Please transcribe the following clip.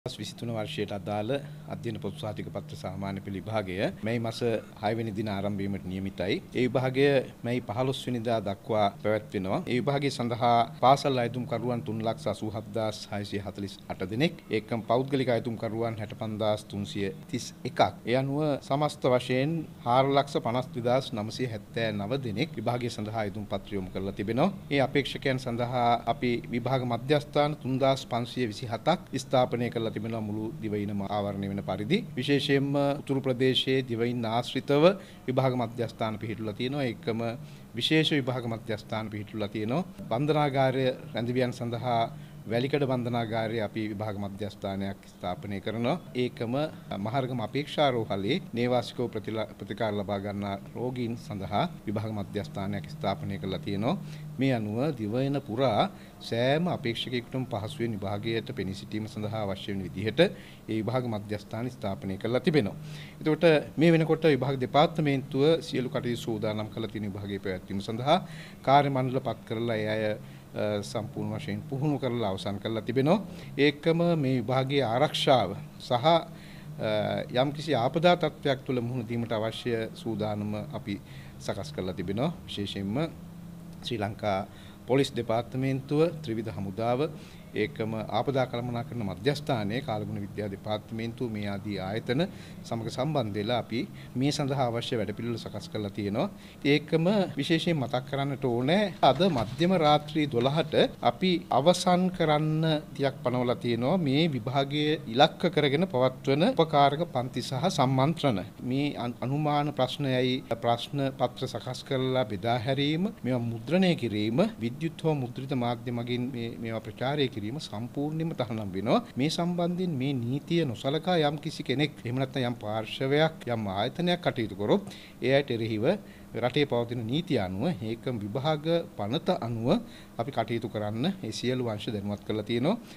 2023 වර්ෂයට අදාළ අධ්‍යයන පොත් සහතික පත්‍ර සාමාන්‍ය පෙළ විභාගය මේ මාස 6 වෙනි දින ආරම්භ වීමට නියමිතයි. ඒ විභාගය මේ 15 වෙනිදා දක්වා පැවැත්වෙනවා. ඒ විභාගය සඳහා පාසල් අයතුම්කරුවන් 3,80,648 දෙනෙක්, ඒකම පෞද්ගලික අයතුම්කරුවන් 65,331ක්. ඒ අනුව සමස්ත වශයෙන් 4,52,979 දෙනෙක් විභාගය සඳහා අයතුම් පත්‍ර යොමු කරලා තිබෙනවා. මේ අපේක්ෂකයන් සඳහා අපි විභාග මධ්‍යස්ථාන 3,527ක් ස්ථාපනය කළ තිබෙනවා මුළු දිවයිනම ආවරණය වෙන පරිදි. විශේෂයෙන්ම උතුරු ප්‍රදේශයේ දිවයින ආශ්‍රිතව විභාග මධ්‍යස්ථාන පිහිටුලා තියෙනවා. ඒකම විශේෂ විභාග මධ්‍යස්ථාන පිහිටුලා තියෙනවා. බන්ධනාගාරය රැඳවියන් සඳහා වැලිකඩ බන්ධනාගාරයේ අපි විභාග මධ්‍යස්ථානයක් ස්ථාපනය කරනවා. ඒකම මහර්ගම අපේක්ෂාරෝහලේ නේවාසිකව ප්‍රතිකාර ලබා ගන්නා රෝගීන් සඳහා විභාග මධ්‍යස්ථානයක් ස්ථාපනය කරලා තියෙනවා. මේ අනුව දිවයින පුරා සෑම අපේක්ෂකයෙකුටම පහසුවෙන් විභාගයට පෙනී සිටීම සඳහා අවශ්‍ය වෙන විදිහට ඒ විභාග මධ්‍යස්ථාන ස්ථාපනය කරලා තිබෙනවා. එතකොට මේ වෙනකොට විභාග දෙපාර්තමේන්තුව සියලු කටයුතු සූදානම් කරලා තියෙන විභාගයේ පැවැත්වීම සඳහා කාර්ය මණ්ඩල පත් කරලා ඒ අය සම්පූර්ණ වශයෙන් පුහුණු කරලා අවසන් කරලා තිබෙනවා. ඒකම මේ විභාගයේ ආරක්ෂාව සහ යම්කිසි ආපදා තත්ත්වයක් තුළ මුහුණ දීමට අවශ්‍ය සූදානම අපි සකස් කරලා තිබෙනවා. විශේෂයෙන්ම ශ්‍රී ලංකා පොලිස් දෙපාර්තමේන්තුව, ත්‍රිවිධ හමුදාව, ඒකම ආපදා කළමනාකරණ මධ්‍යස්ථානයේ කාලගුණ විද්‍යා දෙපාර්තමේන්තුව මේ ආදී ආයතන සමග සම්බන්ධ වෙලා අපි මේ සඳහා අවශ්‍ය වැඩපිළිවෙළ සකස් කරලා තියෙනවා. ඒකම විශේෂයෙන් මතක් කරන්නට ඕනේ අද මධ්‍යම රාත්‍රී 12ට අපි අවසන් කරන්න තියක් පනවලා තියෙනවා මේ විභාගයේ ඉලක්ක කරගෙන පවත්වන උපකාරක පන්ති සහ සම්මන්ත්‍රණ. මේ අනුමාන ප්‍රශ්නයයි ප්‍රශ්න පත්‍ර සකස් කරලා බෙදා හැරීම, මේවා මුද්‍රණය කිරීම, විද්‍යුත් හෝ මුද්‍රිත මාධ්‍ය මගින් මේවා ප්‍රචාරය සම්පූර්ණයෙන්ම තහනම් වෙනවා. මේ සම්බන්ධයෙන් මේ නීතිය නොසලකා යම් කිසි කෙනෙක් එහෙම නැත්නම් යම් පාර්ශවයක් යම් ආයතනයක් කටයුතු කරොත් ඒ අයට එරෙහිව රටේ පවතින නීතිය අනුව ඒකම විභාග පනත අනුව අපි කටයුතු කරන්න ඒ සියලු අංශ දැනුවත් කරලා තියෙනවා.